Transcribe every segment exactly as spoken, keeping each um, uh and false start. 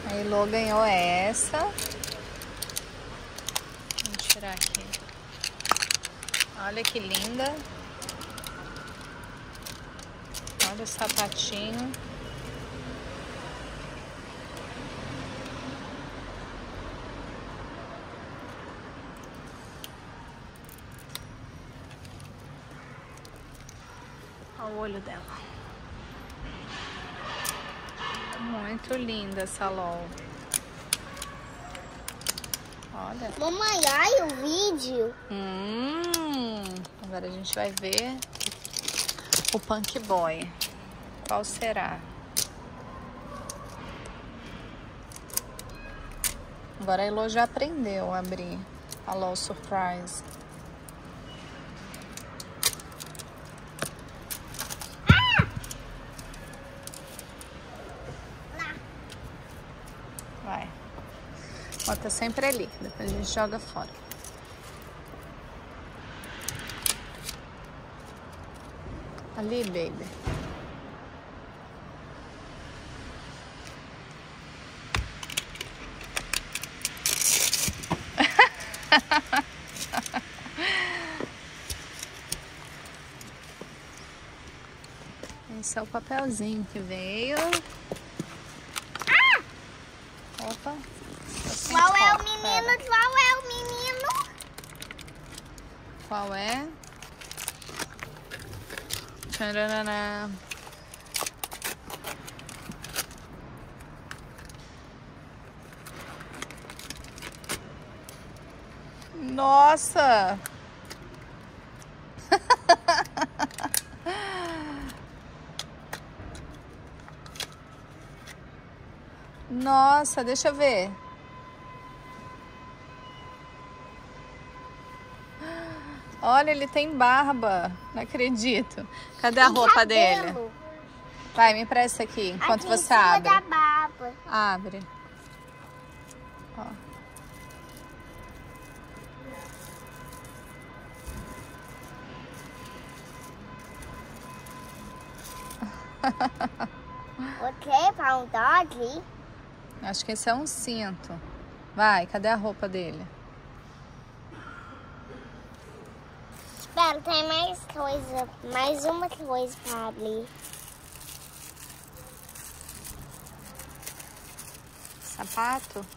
A Elô ganhou essa. Vou tirar aqui. Olha que linda. Olha o sapatinho. Olha o olho dela. Muito linda essa LOL. Olha. Mamãe, olha o vídeo. Hum, agora a gente vai ver o Punk Boy. Qual será? Agora a Elô já aprendeu a abrir a LOL Surprise. Vai. Bota sempre ali, depois a gente joga fora. Ali, baby. Esse é o papelzinho que veio. Ah! Opa. Qual é o menino? Qual é o menino? Qual é? Tcharará. Nossa! Nossa, deixa eu ver. Olha, ele tem barba. Não acredito. Cadê a Tem roupa cabelo. dele? Vai, me empresta aqui, enquanto Aqui em você cima abre. da barba. Abre. Ó. Ok, para um dog. Acho que esse é um cinto. Vai, cadê a roupa dele? Espera, tem mais coisa. Mais uma coisa para abrir. Sapato?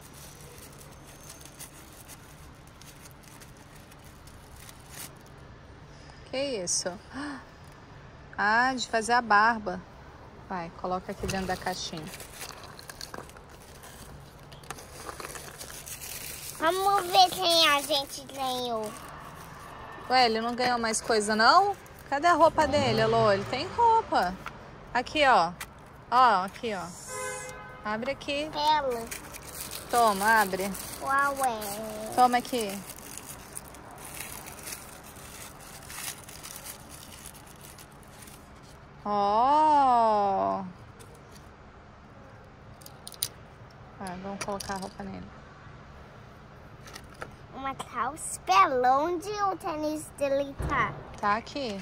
Que isso? Ah, de fazer a barba. Vai, coloca aqui dentro da caixinha. Vamos ver quem a gente ganhou. Ué, ele não ganhou mais coisa, não? Cadê a roupa dele, Elô? Ele tem roupa. Aqui, ó. Ó, aqui, ó. Abre aqui. Ela. Toma, abre. Qual é? Toma aqui. Ó. Ah, vamos colocar a roupa nele. Uma calça. Espera, onde o tênis dele tá? Tá aqui.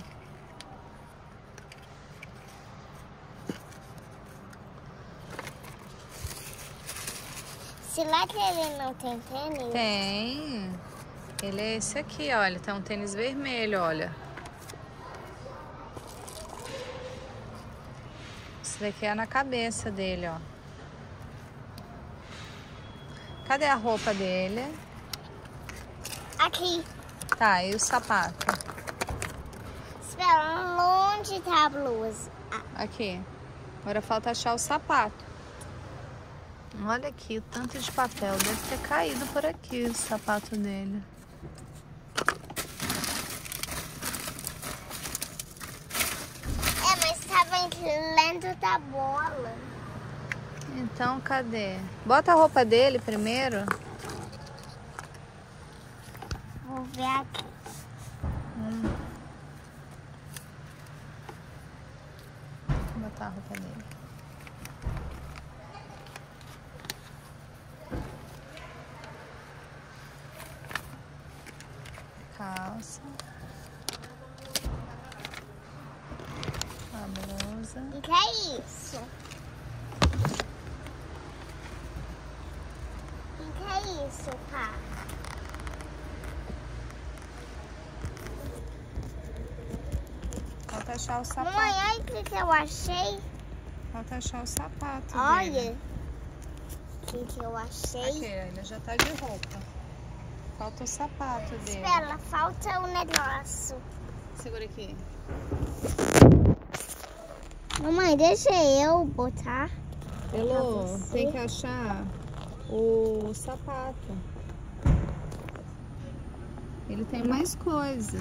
Será que ele não tem tênis? Tem. Ele é esse aqui, ó. Ele tem um tênis vermelho, olha. Esse daqui é na cabeça dele, ó. Cadê a roupa dele? Aqui. Tá, e o sapato? Espera, onde tá a blusa? Ah, Aqui. Agora falta achar o sapato. Olha aqui o tanto de papel. Deve ter caído por aqui o sapato dele. é, mas tava lento da bola. Então, cadê? Bota a roupa dele primeiro. Vou ver aqui. Hum. Vou botar a roupa dele. Calça. A blusa. O que é isso? achar o sapato. Mamãe, olha o que eu achei. Falta achar o sapato Olha. dele. O que que eu achei. Aqui, ele já tá de roupa. Falta o sapato dele. Espera, falta um negócio. Segura aqui. Mamãe, deixa eu botar. Elô, tem que achar o sapato. Ele tem mais coisa.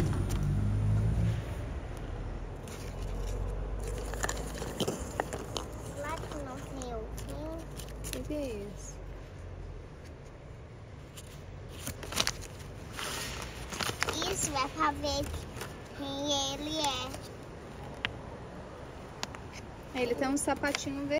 Lá que não tem eu. O que, que é isso? Isso é pra ver quem ele é. Ele tem um sapatinho verde.